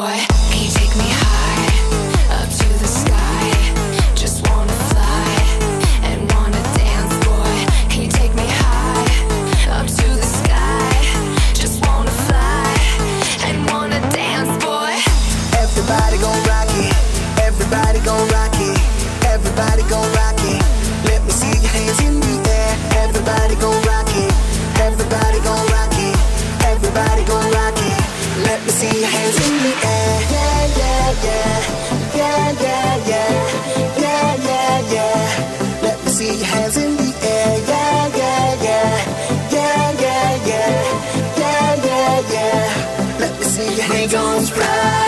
boy. Can you take me high, up to the sky? Just wanna fly and wanna dance, boy. Can you take me high, up to the sky? Just wanna fly and wanna dance, boy. Everybody gon' rock it, everybody gon' rock it, everybody gon' rock it. Let me see your hands in the air. Everybody gon' rock it, everybody gon' rock it, everybody gon' rock it. Let me see your hands in the air. Yeah, yeah, yeah, yeah, yeah, yeah, yeah, yeah, yeah. Let me see your hands in the air. Yeah, yeah, yeah, yeah, yeah, yeah, yeah, yeah, yeah. Let me see your hands on the spread.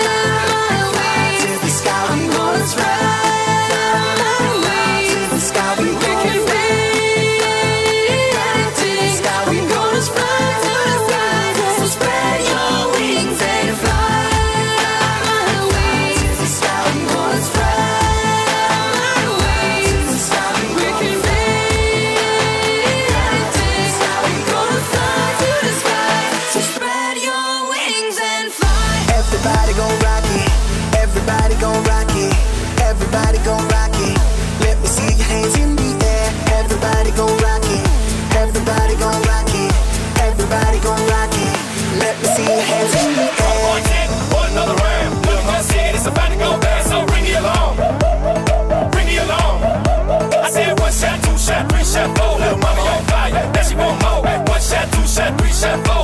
Everybody gon' rock it, everybody gon' rock it, everybody gon' rock it. Let me see your hands in the air. Everybody gon' rock it, everybody gon' rock it, everybody gon' rock it. Let me see your hands in the air. One take, one another round. Little mama said it's about to go bad, so ring me along, ring me along. I said 1 shot, 2 shot, 3 shot, 4. Little mama on fire, now she want more. 1 shot, 2 shot, 3 shot, 4.